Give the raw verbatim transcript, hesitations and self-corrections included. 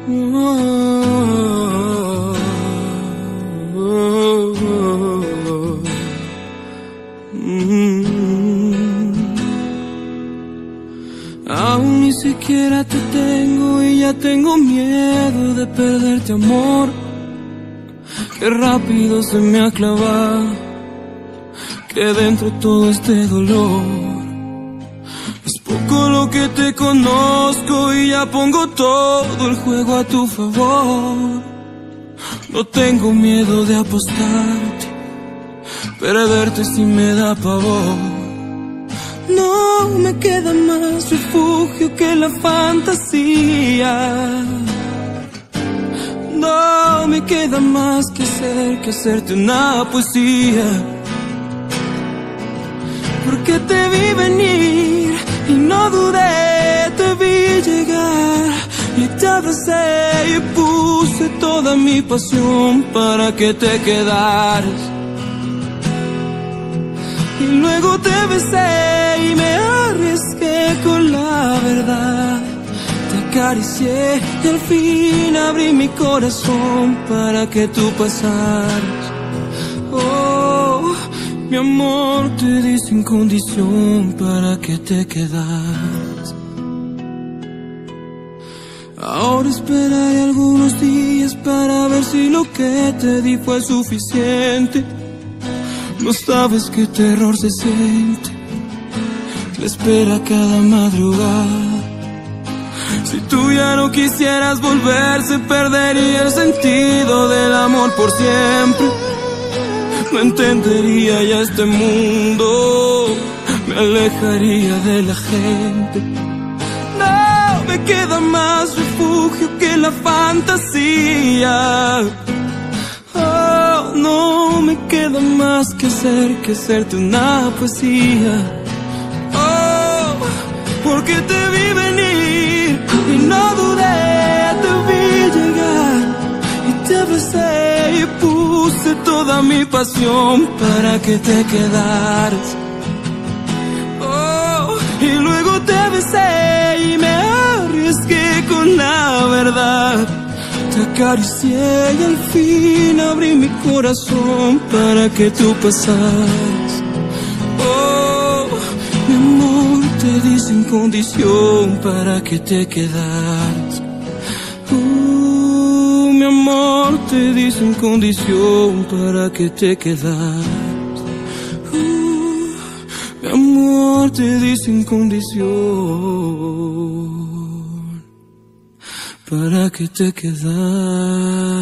Oh, oh, oh, oh. Mm. Aún ni siquiera te tengo y ya tengo miedo de perderte, amor. Qué rápido se me ha clavado que dentro todo este dolor. Es poco lo que te conozco y ya pongo todo el juego a tu favor. No tengo miedo de apostarte, perderte si me da pavor. No me queda más refugio que la fantasía. No me queda más que hacer que hacerte una poesía. Porque te vi venir y no dudé, te vi llegar y te abracé y puse toda mi pasión para que te quedaras. Y luego te besé y me arriesgué con la verdad. Te acaricié y al fin abrí mi corazón para que tú pasaras. Oh, mi amor, te di sin condición para que te quedaras. Ahora esperaré algunos días para ver si lo que te di fue suficiente. No sabes qué terror se siente la espera cada madrugada. Si tú ya no quisieras volver, se perdería el sentido del amor por siempre. No entendería ya este mundo, me alejaría de la gente. No me queda más refugio que la fantasía. Oh, no me queda más que hacer que hacerte una poesía. Oh, porque te vi venir y no dudé, te vi llegar y te abracé y puse toda mi pasión para que te quedaras. Oh, y luego te besé y me arriesgué con la verdad. Te acaricié y al fin abrí mi corazón para que tú pasaras. Oh, mi amor, te di sin condición para que te quedaras. Uh, mi amor, te di sin condición para que te quedaras. Uh, mi amor, te di sin condición para que te quedaras.